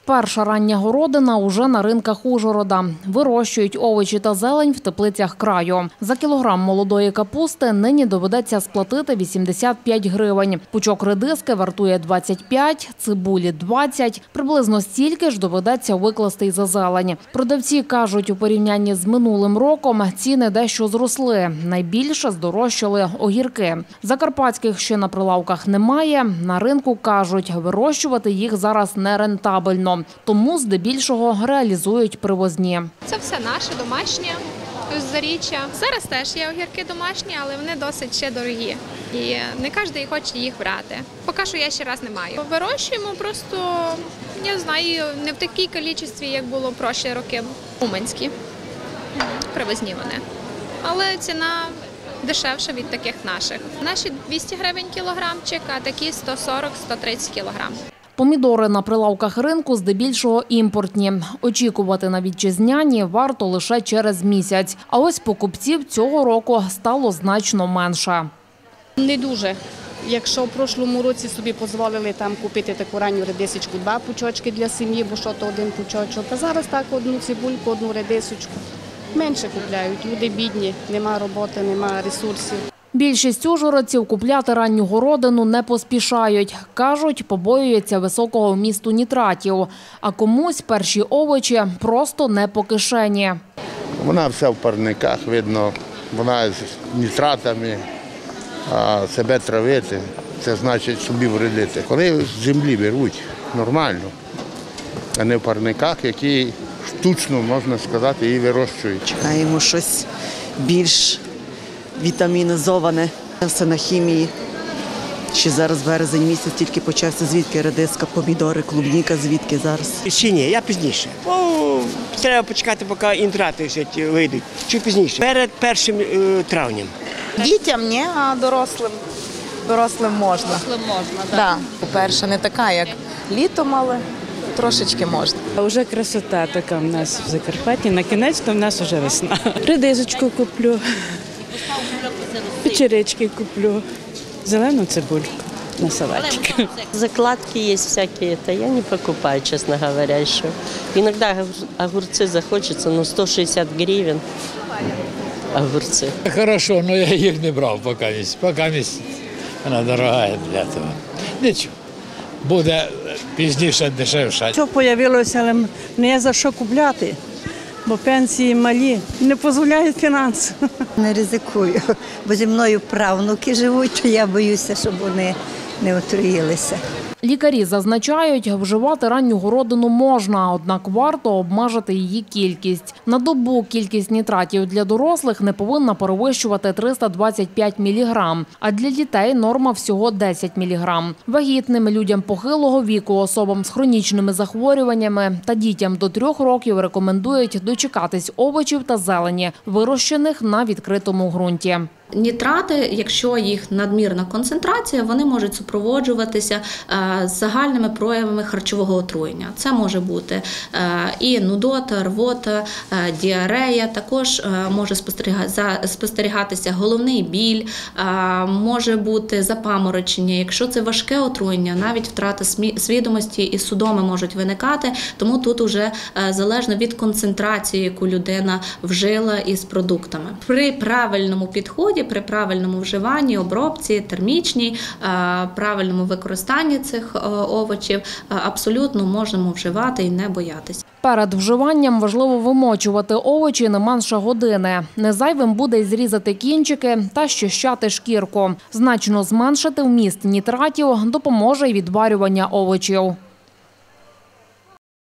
Перша рання городина уже на ринках Ужгорода. Вирощують овочі та зелень в теплицях краю. За кілограм молодої капусти нині доведеться сплатити 85 гривень. Пучок редиски вартує 25, цибулі – 20. Приблизно стільки ж доведеться викласти й за зелень. Продавці кажуть, у порівнянні з минулим роком ціни дещо зросли. Найбільше здорожчали огірки. Закарпатських ще на прилавках немає. На ринку кажуть, вирощувати їх зараз нерентабельно. Тому здебільшого реалізують привозні. Це все наше, домашнє, з Заріччя. Зараз теж є огірки домашні, але вони досить ще дорогі. І не кожен хоче їх брати. Поки що я ще раз не маю. Вирощуємо просто, я знаю, не в такій кількості, як було в прошлі роки. Уманські, привозні вони. Але ціна дешевша від таких наших. Наші 200 гривень кілограмчик, а такі 140-130 кілограм. Помідори на прилавках ринку здебільшого імпортні. Очікувати на вітчизняні варто лише через місяць. А ось покупців цього року стало значно менше. Не дуже. Якщо в прошлому році собі дозволили там купити таку ранню редисочку, 2 пучочки для сім'ї, бо що то 1 пучочок, а зараз так 1 цибульку, 1 редисочку. Менше купляють, люди бідні, нема роботи, нема ресурсів. Більшість ужгородців купляти ранню городину не поспішають. Кажуть, побоюються високого вмісту нітратів. А комусь перші овочі просто не по кишені. Вона вся в парниках, видно, вона з нітратами, а себе травити – це значить собі вредити. Коли з землі беруть нормально, а не в парниках, які штучно, можна сказати, її вирощують. Чекаємо щось більш вітамінізоване, все на хімії. Ще зараз березень місяць тільки почався, звідки редиска, помідори, клубніка, звідки зараз. Ще ні, я пізніше. Бо треба почекати, поки інтрати вийдуть. Чи пізніше? Перед 1 травням. Дітям ні, а дорослим можна. Дорослим можна, так. По-перше, не така, як літом, але трошечки можна. Вже красота така в нас в Закарпатті. На кінець-то в нас вже весна. Редисочку куплю, печерички куплю, зелену цибульку на салатик. Закладки есть всякие, это я не покупаю, честно говоря, еще. Иногда огурцы захочется, но 160 гривен огурцы. Хорошо, но я их не брал пока. Пока она дорогая для того. Нічого, буде пізніше дешевше. Що з'явилося, але не є за що купляти, бо пенсії малі, не дозволяють фінанси. Не ризикую, бо зі мною правнуки живуть, то я боюся, щоб вони не отруїлися. Лікарі зазначають, вживати ранню городину можна, однак варто обмежити її кількість. На добу кількість нітратів для дорослих не повинна перевищувати 325 мг, а для дітей норма всього 10 мг. Вагітним, людям похилого віку, особам з хронічними захворюваннями та дітям до 3 років рекомендують дочекатись овочів та зелені, вирощених на відкритому ґрунті. Нітрати, якщо їх надмірна концентрація, вони можуть супроводжуватися загальними проявами харчового отруєння. Це може бути і нудота, рвота, діарея, також може спостерігатися головний біль, може бути запаморочення. Якщо це важке отруєння, навіть втрата свідомості і судоми можуть виникати, тому тут вже залежно від концентрації, яку людина вжила із продуктами. При правильному підході, при правильному вживанні, обробці, термічній, правильному використанні цих овочів абсолютно можемо вживати і не боятися. Перед вживанням важливо вимочувати овочі не менше години. Не зайвим буде й зрізати кінчики та щищати шкірку. Значно зменшити вміст нітратів допоможе й відварювання овочів.